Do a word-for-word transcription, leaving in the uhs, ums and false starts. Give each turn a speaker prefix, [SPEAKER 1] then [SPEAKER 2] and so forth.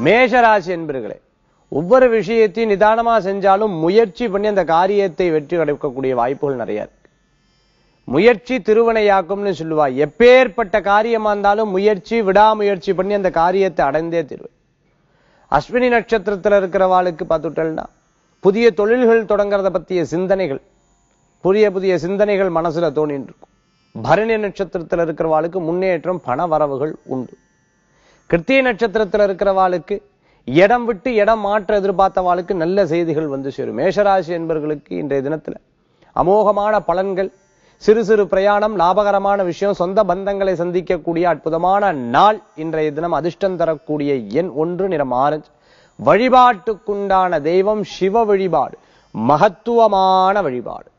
[SPEAKER 1] மேஷராசி என்பர்களே, ஒவ்வொரு விஷயத்தையும் நிதானமா செஞ்சாலும் முயற்சி பண்ணி அந்த காரியத்தை வெற்றி கிடைக்கக்கூடிய வாய்ப்புகள் நிறைய இருக்கு. முயற்சி திருவினையாக்கும்னு சொல்லுவா. எப்பேற்பட்ட காரியமா இருந்தாலும் முயற்சி விடாமுயற்சி பண்ணி அந்த காரியத்தை அடைந்தே தீர்வு. அஸ்வினி நட்சத்திரத்துல இருக்கிறவாளுக்கு பார்த்துட்டேன்னா புதிய தொழில்கள் தொடங்குறத பத்திய சிந்தனைகள், புதிய புதிய சிந்தனைகள் மனசுல தோணிட்டு இருக்கும். பரணி நட்சத்திரத்துல இருக்கிறவாளுக்கு முன்னேற்றம், பண வரவுகள் உண்டு. கிருத்திகை நட்சத்திரத்துல இருக்கிறவாளுக்கு இடம் விட்டு இடம் மாற்ற எதிர்பார்த்தவாளுக்கு நல்ல செய்திகள் வந்து சேரும். மேஷராசி என்பவர்களுக்கு இன்றைய தினத்துல அமோகமான பலன்கள், சிறு சிறு பிரயாணம், லாபகரமான விஷயம், சொந்த பந்தங்களை சந்திக்கக்கூடிய அற்புதமான நாள் இன்றைய தினம். அதிர்ஷ்டம் தரக்கூடிய எண் ஒன்று, நிறம் ஆரஞ்சு. வழிபாட்டுக்குண்டான தெய்வம் சிவ வழிபாடு, மகத்துவமான வழிபாடு.